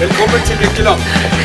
Velkommen til Lykkeland.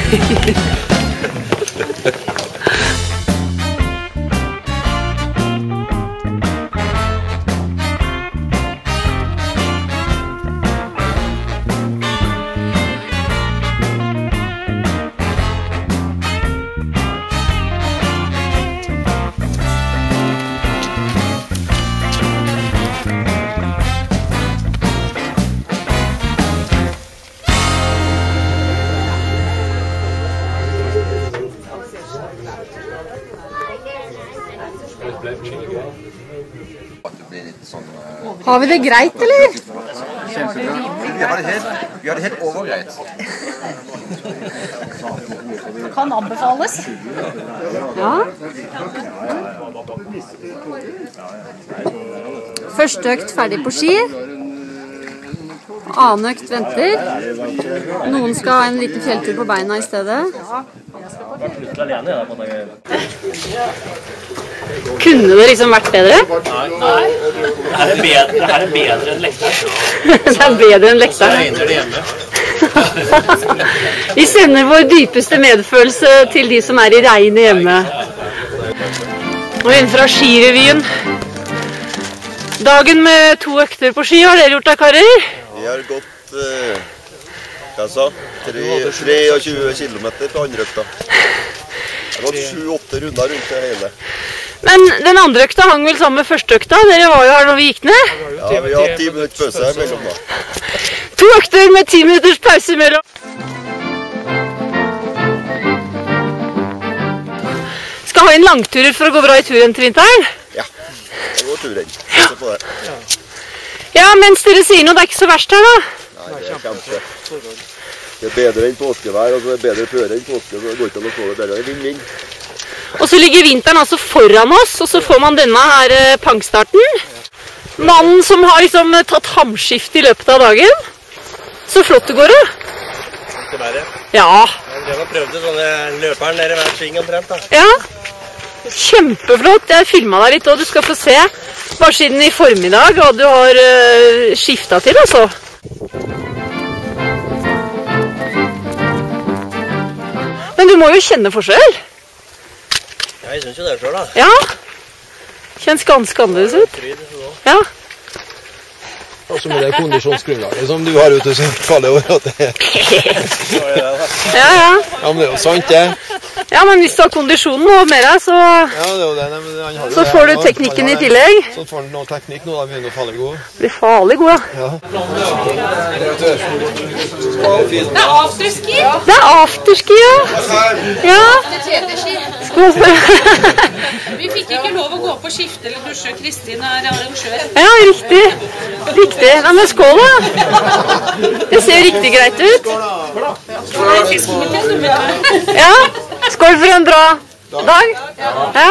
Har vi det greit, eller? Vi har det helt overgreit. Kan anbefales. Ja. Første økt ferdig på ski. Annen økt venter. Noen skal ha en liten fjelltur på beina i stedet. Kunne det liksom vært bedre? Nei. Det her er bedre enn lekteren. Det er bedre enn lekteren. Vi sender vår dypeste medfølelse til de som er i regnet hjemme. Og inn fra skirevyen. Dagen med 2 økter på ski, har dere gjort da, karer? Vi har gått, 23 kilometer på andre økta. Jeg har gått 7-8 runder rundt det hele. Men den andre økta hang vel sammen med første økta? Dere var jo her når vi gikk ned? Ja, vi har 10 minutter pause her mellom da. 2 økter med 10 minutters pause mellom. Skal ha inn langturer for å gå bra i turen til vinteren? Ja, det går turen. Se på det. Ja, mens dere sier noe, det er ikke så verst her da. Nei, det er kjempe. Det er bedre enn påskevær, og så er det bedre føre enn påske, så det går ikke an å få det bedre. Det er vinn-vinn. Og så ligger vinteren altså foran oss, og så får man denne her pangstarten. Mannen som har liksom tatt hamskift i løpet av dagen. Så flott det går da. Det verre. Ja. Jeg har prøvd det sånne løperen nede hver sving omtrent da. Ja. Kjempeflott. Jeg filmet deg litt, og du skal få se bare siden i formiddag hva du har skiftet til, altså. Men du må jo kjenne forskjell. Ja, jeg synes jo det selv da. Ja. Kjennes ganske annerledes ut. Ja. Og så med det kondisjonsgrunnlaget som du har ute, så faller over at det er... Ja, ja. Ja, men det er jo sant det. Ja, men hvis du har kondisjonen og med deg, så, Ja, det er jo det. Nei, men han har jo så det. får du teknikken i tillegg. Så får han noe teknikk nå, da begynner å falle god. Blir farlig god, Ja. Det er afterski. Det er afterski, ja. Ja. Skål for det. Vi fikk ikke lov å gå på skifte eller dusje. Kristin er arrangør. Ja, riktig. Riktig. Nei, men skål da. Det ser riktig greit ut. Ja. Skål for en bra dag. Ja.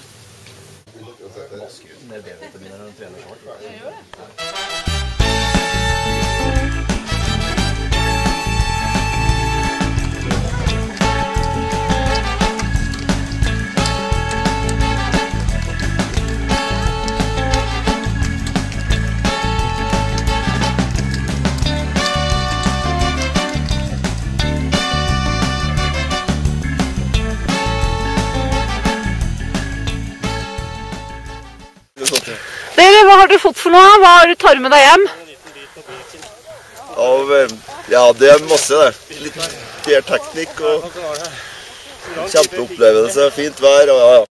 Dere, hva har dere fått for noe? Hva har du tar med deg hjem? Ja, det er masse det. Litt mer teknikk og kjempeopplevelse, fint vær og ja.